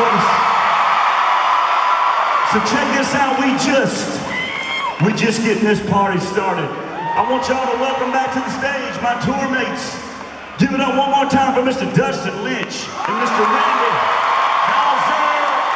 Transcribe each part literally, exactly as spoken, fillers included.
place. So check this out, we just, we just getting this party started. I want y'all to welcome back to the stage my tour mates. Give it up one more time for Mister Dustin Lynch and Mister Randy Houser.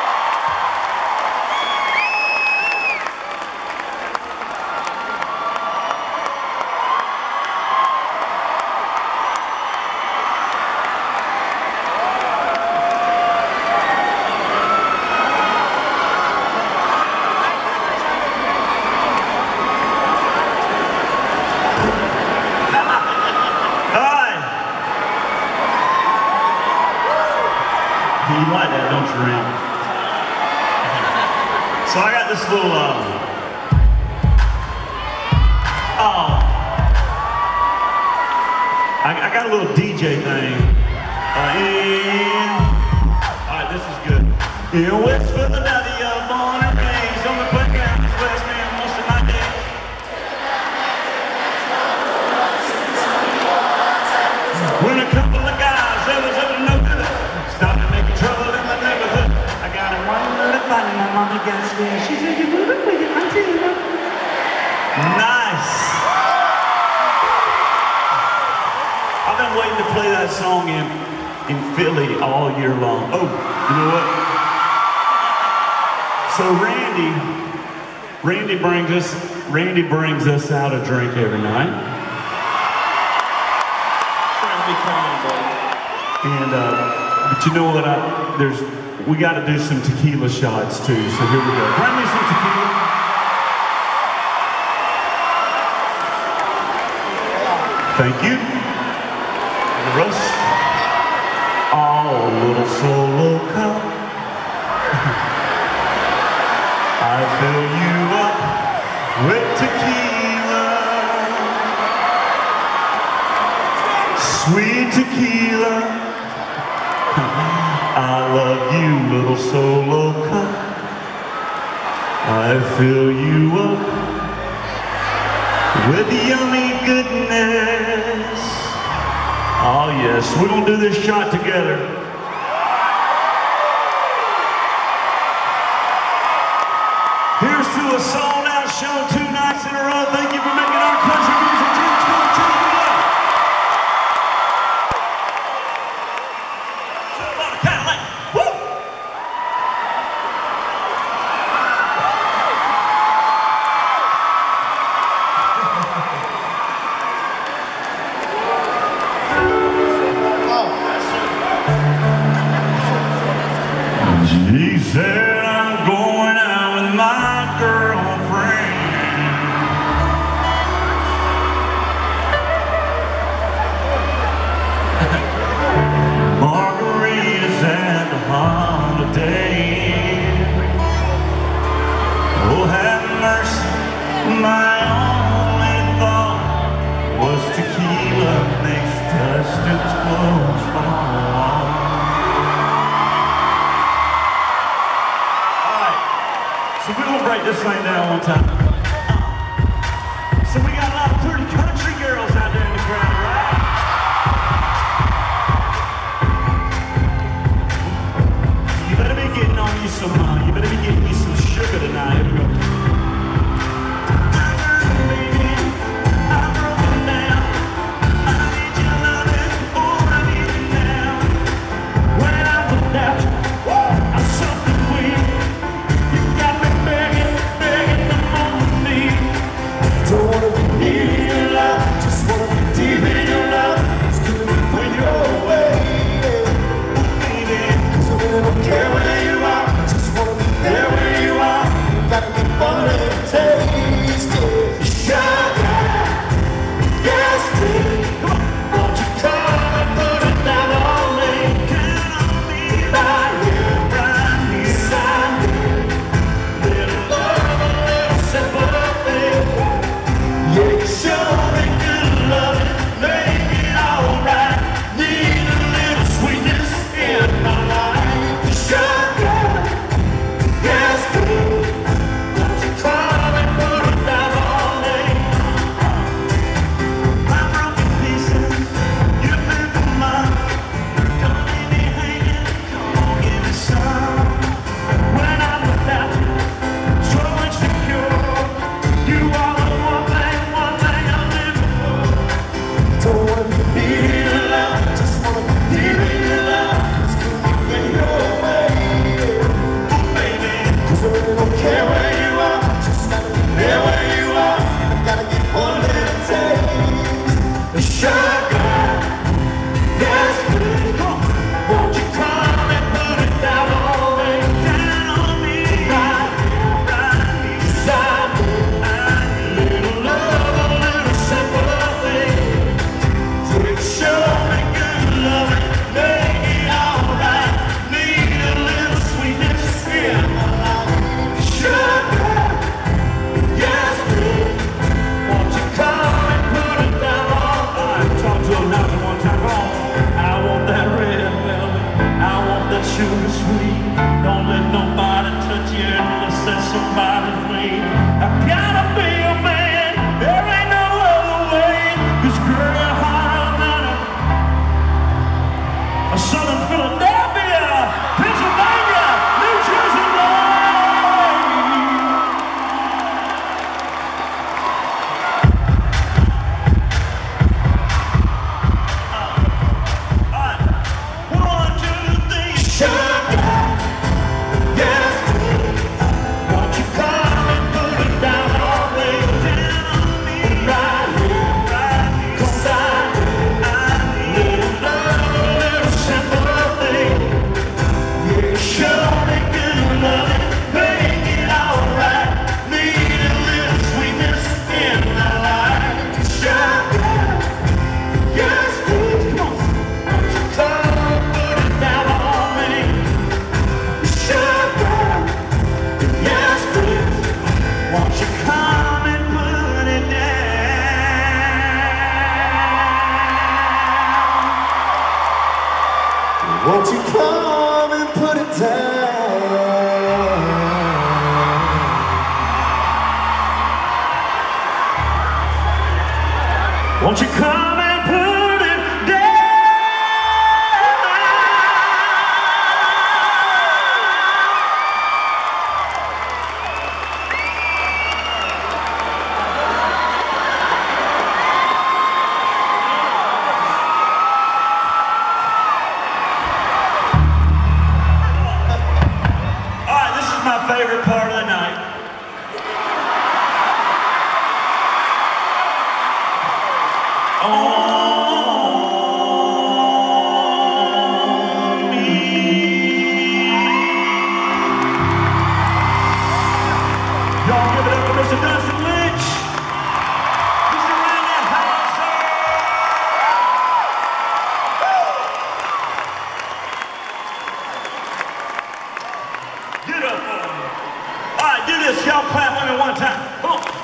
You like that, don't you, Randy? So I got this little, uh, oh, I, I got a little D J thing. Uh, in, all right, this is good. In West Philadelphia, born and raised on the playground, this West man most of my days. When a couple of guys, they was up to no good, started making trouble in my neighborhood. I got in one little fight and my mama got scared. She said, "You moving with your auntie, you know?" Nice. I've been waiting to play that song in, in Philly all year long. Oh, you know what? So Randy, Randy brings us, Randy brings us out a drink every night. Trying to be calm, buddy. And, uh, but you know what, I, there's, we got to do some tequila shots too, so here we go. Bring me some tequila. Thank you. The rest. Oh, a little solo cup. I fill you up with tequila. Sweet tequila. I love you, little solo cup. I fill you up with yummy goodness. Oh yes, we're gonna do this shot together. Here's to a sold-out show two nights in a row. Thank you for making our country music dreams come true. She said, "I'm going out with my girlfriend. Margaritas and a holiday. Oh, have mercy, my only thought was tequila makes Dustin's clothes fall." So we're gonna break this thing down one time. So we got a lot of pretty country girls out there in the crowd, right? You better be getting on you some, uh, you better be getting you some sugar tonight. Here we go. Care where you are, just wanna be there where you are. Gotta keep on. sweet. Don't let nobody touch you unless that's somebody's way. I gotta be a man, there ain't no other way. 'Cause girl, you're hotter than a, a Southern Philadelphia, Pennsylvania, New Jersey lady. Won't you come and put it down? Won't you come and put it down? My favorite part of the night. On me. Y'all give it up for Mister Dustin Lynch. He's around that house. Get up on me. All right, do this. Y'all clap with me one time. Come on.